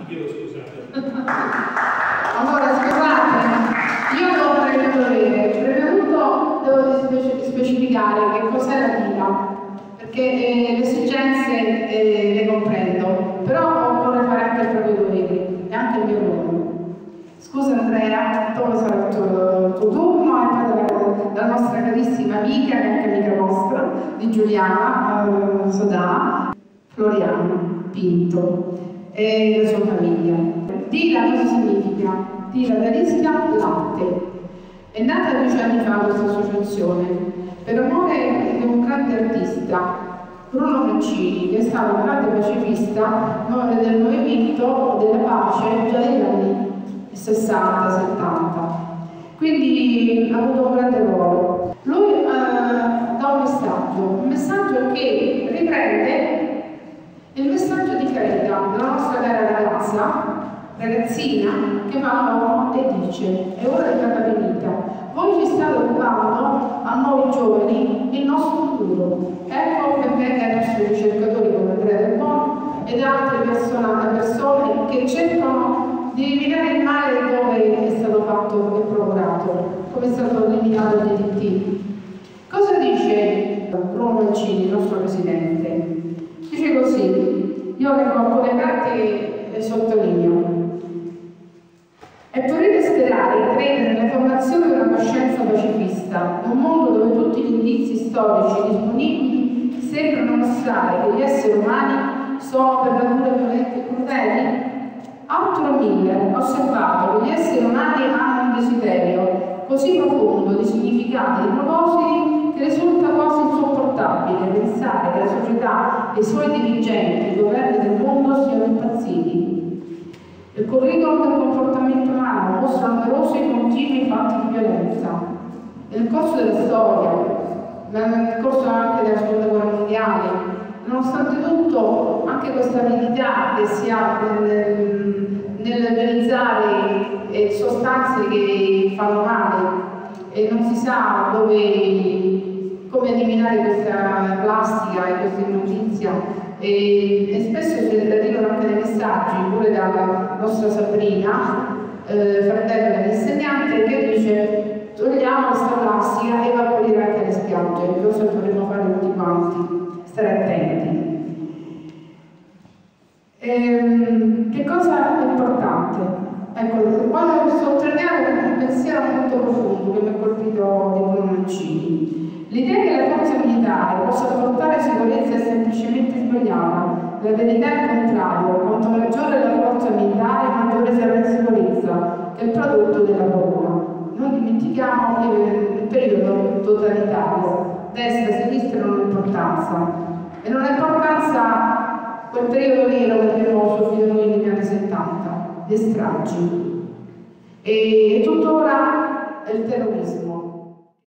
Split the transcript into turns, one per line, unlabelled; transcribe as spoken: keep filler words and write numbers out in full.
Mi chiedo scusate.
Allora, scusate, io devo fare il mio dovere. Prima di tutto devo speci specificare che cos'è la D I L A, perché eh, le esigenze eh, le comprendo, però occorre fare anche il proprio dovere e anche il mio ruolo. Scusa Andrea, dopo sarà il tuo, il tuo turno e poi dalla, dalla nostra carissima amica, che è anche amica vostra, di Giuliana eh, Sodà, Floriano Pinto e la sua famiglia. D I L A cosa significa? D I L A da Ischia Latte. È nata dieci anni fa questa associazione per amore di un grande artista, Bruno Mancini, che è stato un grande pacifista del movimento della pace già negli anni sessanta settanta. Quindi ha avuto un grande ruolo. Lui eh, dà un messaggio, un messaggio che riprende il messaggio di Carità, la nostra cara ragazza, ragazzina, che va all'uomo e dice: è ora di farla finita. Voi ci state rubando a noi giovani il nostro futuro. Ecco che venga ai nostri ricercatori come Andrea Del Bono ed altre persone, persone che cercano di eliminare il male dove è stato fatto e procurato, come è stato eliminato il D D T. Cosa dice Bruno Mancini, il nostro presidente? Dice così, io leggo alcune carte e sottolineo: è possibile sperare e credere nella formazione di una coscienza pacifista, un mondo dove tutti gli indizi storici disponibili sembrano mostrare che gli esseri umani sono per natura violenti e crudeli? Arthur Miller ha osservato che gli esseri umani hanno un desiderio così profondo di significati e di propositi che risulta quasi insopportabile pensare che la società e i suoi dirigenti, i governi del mondo siano impazziti. Il curriculum del comportamento umano mostra numerosi e continui fatti di violenza. Nel corso della storia, nel corso anche della seconda guerra mondiale, nonostante tutto, anche questa avidità che si ha nel, nel realizzare eh, sostanze che fanno male e non si sa dove, come eliminare questa plastica e questa immondizia. E, e spesso ci arrivano anche dei messaggi pure dalla nostra Sabrina, eh, fratello dell'insegnante, che dice: togliamo questa plastica e va a pulire anche le spiagge, cosa dovremmo fare tutti quanti, stare attenti. Ehm, che cosa è importante? Ecco, voglio sottolineare un pensiero molto profondo che mi ha colpito di Bruno Mancini. L'idea che la forza militare possa portare sicurezza è semplicemente sbagliata. La verità è il contrario: quanto maggiore è la forza militare, maggiore sarà la sicurezza, che è il prodotto della paura. Non dimentichiamo che il periodo totalitario, destra e sinistra, non ha importanza. E non ha importanza quel periodo nero che abbiamo sofferto noi negli anni settanta, le stragi. E tuttora è il terrorismo.